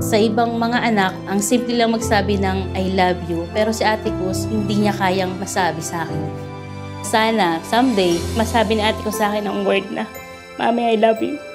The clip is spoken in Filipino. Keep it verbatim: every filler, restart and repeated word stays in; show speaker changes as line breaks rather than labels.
Sa ibang mga anak, ang simple lang magsabi ng I love you, pero si Ate Kus, hindi niya kayang masabi sa akin. Sana, someday, masabi ni Ate Kus sa akin ang word na, Mami, I love you.